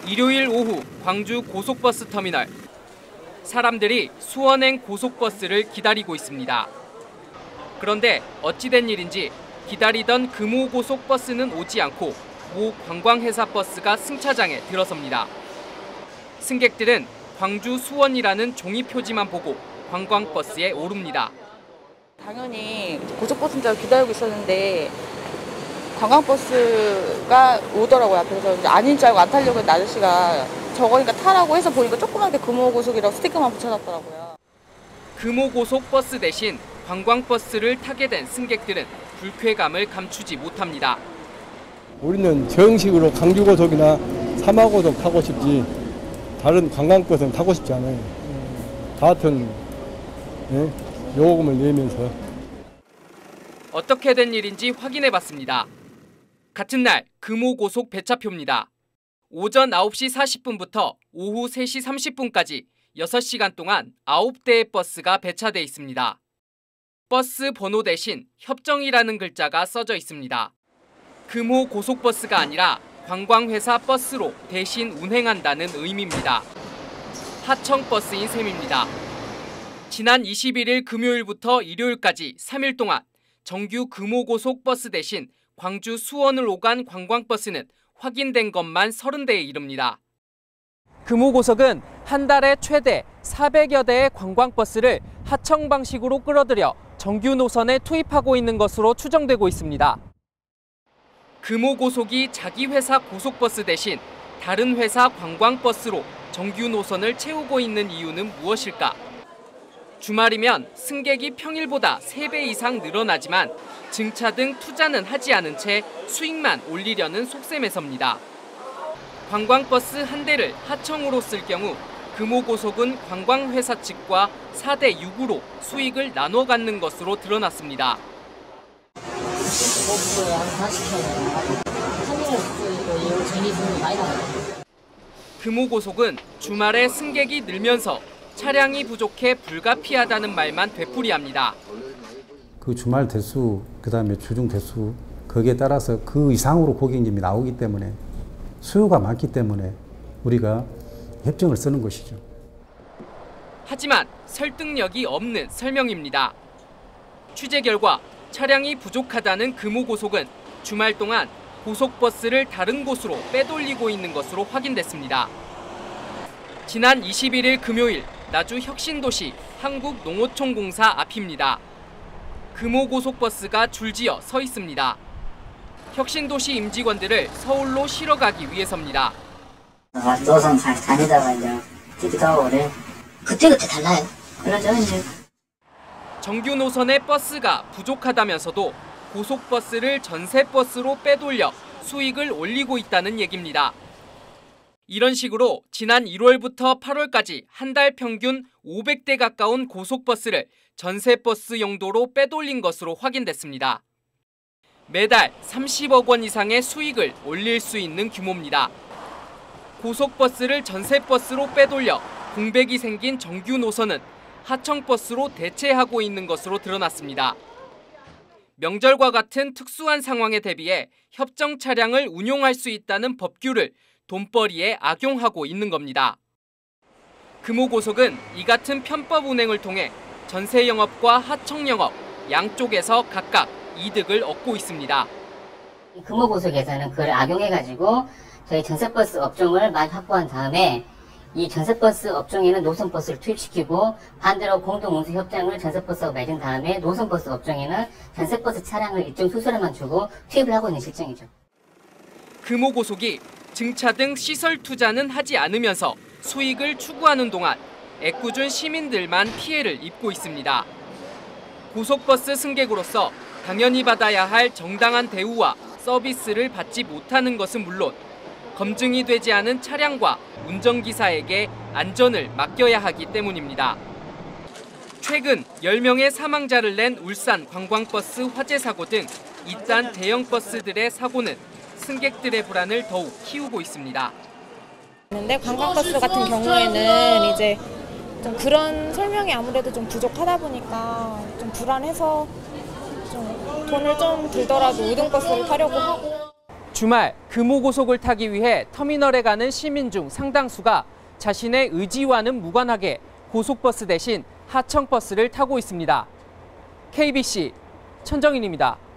일요일 오후 광주 고속버스 터미널. 사람들이 수원행 고속버스를 기다리고 있습니다. 그런데 어찌된 일인지 기다리던 금호고속버스는 오지 않고 모 관광회사 버스가 승차장에 들어섭니다. 승객들은 광주 수원이라는 종이 표지만 보고 관광버스에 오릅니다. 당연히 고속버스인 줄 기다리고 있었는데 관광버스가 오더라고요. 그래서 이제 아닌 줄 알고 안 타려고 했는데 아저씨가 저거니까 타라고 해서 보니까 조그맣게 금호고속이라고 스티커만 붙여놨더라고요. 금호고속버스 대신 관광버스를 타게 된 승객들은 불쾌감을 감추지 못합니다. 우리는 정식으로 광주고속이나 삼화고속 타고 싶지 다른 관광버스는 타고 싶지 않아요. 같은 요금을 내면서. 어떻게 된 일인지 확인해봤습니다. 같은 날 금호고속 배차표입니다. 오전 9시 40분부터 오후 3시 30분까지 6시간 동안 9대의 버스가 배차돼 있습니다. 버스 번호 대신 협정이라는 글자가 써져 있습니다. 금호고속버스가 아니라 관광회사 버스로 대신 운행한다는 의미입니다. 하청버스인 셈입니다. 지난 21일 금요일부터 일요일까지 3일 동안 정규 금호고속버스 대신 광주 수원을 오간 관광버스는 확인된 것만 30대에 이릅니다. 금호고속은 한 달에 최대 400여 대의 관광버스를 하청 방식으로 끌어들여 정규 노선에 투입하고 있는 것으로 추정되고 있습니다. 금호고속이 자기 회사 고속버스 대신 다른 회사 관광버스로 정규 노선을 채우고 있는 이유는 무엇일까? 주말이면 승객이 평일보다 3배 이상 늘어나지만 증차 등 투자는 하지 않은 채 수익만 올리려는 속셈에서입니다. 관광버스 한 대를 하청으로 쓸 경우 금호고속은 관광회사 측과 4대 6으로 수익을 나눠 갖는 것으로 드러났습니다. 금호고속은 주말에 승객이 늘면서 차량이 부족해 불가피하다는 말만 되풀이합니다. 그 주말 대수, 그다음에 주중 대수, 거기에 따라서 그 이상으로 고객님이 나오기 때문에 수요가 많기 때문에 우리가 협정을 쓰는 것이죠. 하지만 설득력이 없는 설명입니다. 취재 결과 차량이 부족하다는 금호고속은 주말 동안 고속버스를 다른 곳으로 빼돌리고 있는 것으로 확인됐습니다. 지난 21일 금요일 나주 혁신도시 한국농어촌공사 앞입니다. 금호고속버스가 줄지어 서 있습니다. 혁신도시 임직원들을 서울로 실어 가기 위해서입니다. 노선 잘 다니다가 이제 뛰기도 하고 그래. 그때그때 달라요. 그러죠 이제. 정규 노선의 버스가 부족하다면서도 고속버스를 전세버스로 빼돌려 수익을 올리고 있다는 얘기입니다. 이런 식으로 지난 1월부터 8월까지 한 달 평균 500대 가까운 고속버스를 전세버스 용도로 빼돌린 것으로 확인됐습니다. 매달 30억 원 이상의 수익을 올릴 수 있는 규모입니다. 고속버스를 전세버스로 빼돌려 공백이 생긴 정규 노선은 하청버스로 대체하고 있는 것으로 드러났습니다. 명절과 같은 특수한 상황에 대비해 협정 차량을 운용할 수 있다는 법규를 돈벌이에 악용하고 있는 겁니다. 금호고속은 이 같은 편법 운행을 통해 전세 영업과 하청 영업 양쪽에서 각각 이득을 얻고 있습니다. 금호고속에서는 그걸 악용해가지고 저희 전세버스 업종을 많이 확보한 다음에 이 전세버스 업종에는 노선버스를 투입시키고 반대로 공동운수 협정을 전세버스하고 맺은 다음에 노선버스 업종에는 전세버스 차량을 일정 수수료만 주고 투입을 하고 있는 실정이죠. 금호고속이 증차 등 시설 투자는 하지 않으면서 수익을 추구하는 동안 애꿎은 시민들만 피해를 입고 있습니다. 고속버스 승객으로서 당연히 받아야 할 정당한 대우와 서비스를 받지 못하는 것은 물론 검증이 되지 않은 차량과 운전기사에게 안전을 맡겨야 하기 때문입니다. 최근 10명의 사망자를 낸 울산 관광버스 화재 사고 등 이딴 대형 버스들의 사고는 승객들의 불안을 더욱 키우고 있습니다. 근데 관광버스 같은 경우에는 이제 좀 그런 설명이 아무래도 좀 부족하다 보니까 좀 불안해서 좀 돈을 좀 들더라도 우등버스를 타려고 하고. 주말 금호고속을 타기 위해 터미널에 가는 시민 중 상당수가 자신의 의지와는 무관하게 고속버스 대신 하청버스를 타고 있습니다. KBC 천정인입니다.